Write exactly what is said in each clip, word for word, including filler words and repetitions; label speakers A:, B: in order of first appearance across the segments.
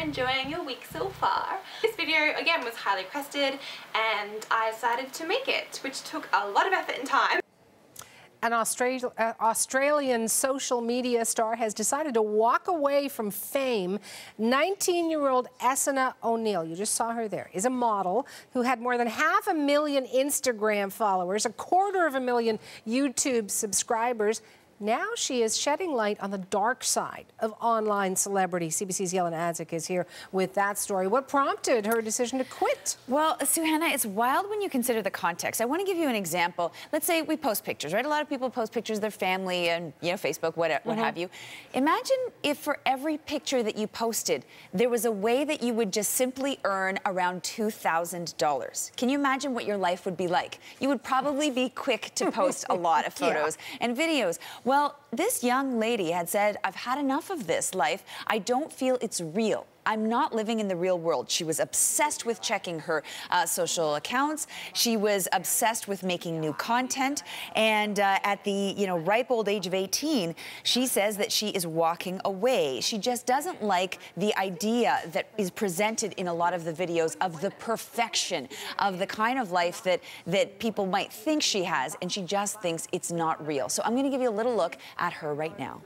A: enjoying your week so far. This video, again, was highly requested and I decided to make it, which took a lot of effort and time.
B: An Austra- uh, Australian social media star has decided to walk away from fame. nineteen-year-old Essena O'Neill, you just saw her there, is a model who had more than half a million Instagram followers, a quarter of a million YouTube subscribers. Now she is shedding light on the dark side of online celebrity. C B C's Yellen Adzik is here with that story. What prompted her decision to quit?
C: Well, Suhanna, it's wild when you consider the context. I want to give you an example. Let's say we post pictures, right? A lot of people post pictures of their family and, you know, Facebook, what, what mm-hmm. have you. Imagine if for every picture that you posted, there was a way that you would just simply earn around two thousand dollars. Can you imagine what your life would be like? You would probably be quick to post a lot of photos yeah. and videos. Well, this young lady had said, I've had enough of this life. I don't feel it's real. I'm not living in the real world. She was obsessed with checking her uh, social accounts. She was obsessed with making new content. And uh, at the, you know, ripe old age of eighteen, she says that she is walking away. She just doesn't like the idea that is presented in a lot of the videos of the perfection, of the kind of life that, that people might think she has, and she just thinks it's not real. So I'm going to give you a little look at her right now.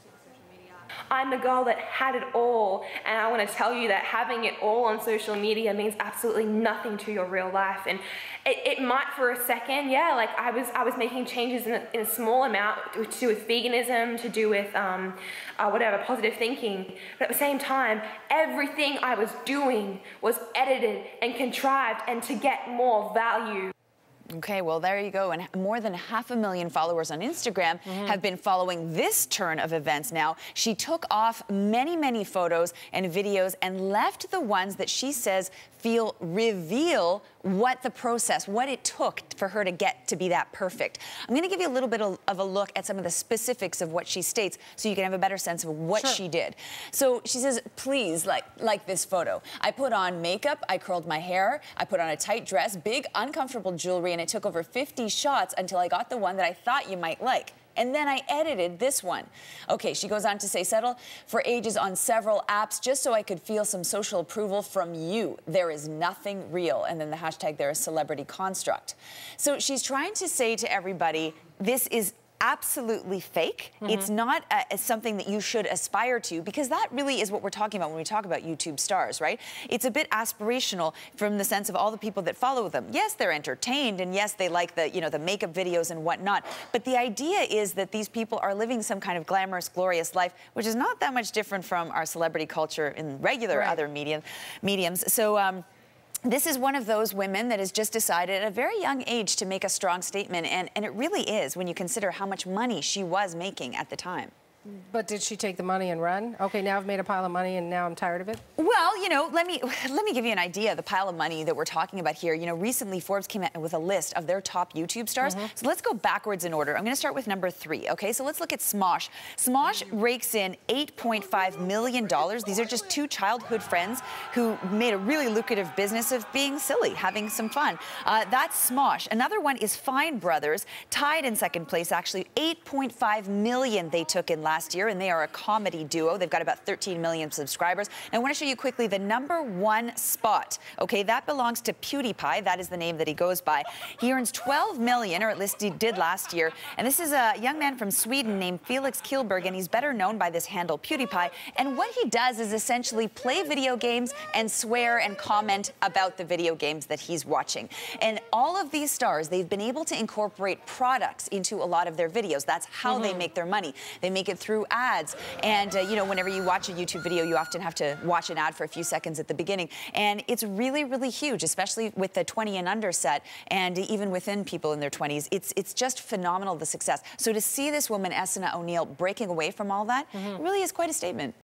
A: I'm the girl that had it all, and I want to tell you that having it all on social media means absolutely nothing to your real life. And it, it might for a second, yeah, like I was I was making changes in a, in a small amount to do with veganism, to do with um, uh, whatever, positive thinking. But at the same time, everything I was doing was edited and contrived and to get more value.
C: Okay, well, there you go. And more than half a million followers on Instagram mm-hmm. have been following this turn of events now. She took off many, many photos and videos and left the ones that she says feel reveal what the process, what it took for her to get to be that perfect. I'm going to give you a little bit of, of a look at some of the specifics of what she states so you can have a better sense of what sure. she did. So she says, please, like, like this photo. I put on makeup, I curled my hair, I put on a tight dress, big uncomfortable jewelry, and it took over fifty shots until I got the one that I thought you might like. And then I edited this one. Okay, she goes on to say, settle for ages on several apps just so I could feel some social approval from you. There is nothing real. And then the hashtag there is celebrity construct. So she's trying to say to everybody, this is absolutely fake. Mm-hmm. It's not uh, something that you should aspire to, because that really is what we're talking about when we talk about YouTube stars, right? It's a bit aspirational from the sense of all the people that follow them. Yes, they're entertained, and yes, they like the, you know, the makeup videos and whatnot. But the idea is that these people are living some kind of glamorous, glorious life, which is not that much different from our celebrity culture in regular right. other medium, mediums. So, um, this is one of those women that has just decided at a very young age to make a strong statement, and, and it really is when you consider how much money she was making at the time.
B: But did she take the money and run? Okay, now I've made a pile of money and now I'm tired of it?
C: Well, you know, let me let me give you an idea of the pile of money that we're talking about here. You know, recently Forbes came out with a list of their top YouTube stars. Mm-hmm. So let's go backwards in order. I'm going to start with number three, okay? So let's look at Smosh. Smosh rakes in eight point five million dollars. These are just two childhood friends who made a really lucrative business of being silly, having some fun. Uh, that's Smosh. Another one is Fine Brothers, tied in second place, actually. eight point five million dollars they took in last year, and they are a comedy duo. They've got about thirteen million subscribers. And I want to show you quickly the number one spot. Okay, that belongs to PewDiePie. That is the name that he goes by. He earns twelve million dollars, or at least he did last year. And this is a young man from Sweden named Felix Killberg, and he's better known by this handle, PewDiePie. And what he does is essentially play video games and swear and comment about the video games that he's watching. And all of these stars, they've been able to incorporate products into a lot of their videos. That's how mm-hmm. they make their money. They make it through ads. And, uh, you know, whenever you watch a YouTube video, you often have to watch an ad for a few seconds at the beginning. And it's really, really huge, especially with the twenty and under set, and even within people in their twenties. It's, it's just phenomenal, the success. So to see this woman, Essena O'Neill, breaking away from all that, mm-hmm. really is quite a statement.